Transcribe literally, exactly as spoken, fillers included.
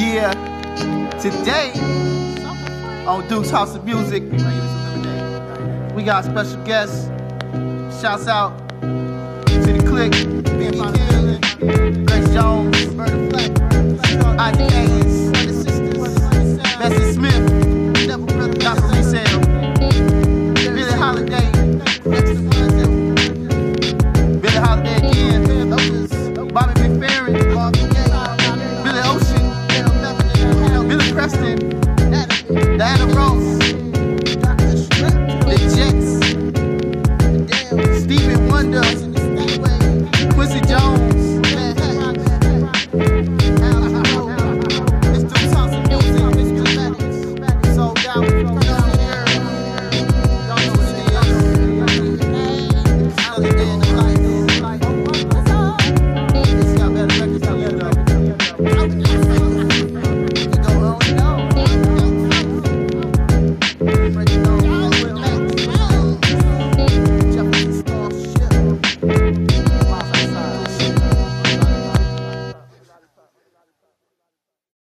Yeah, today on Duke's House of Music, we got a special guest. Shouts out to the clique, Grace Jones.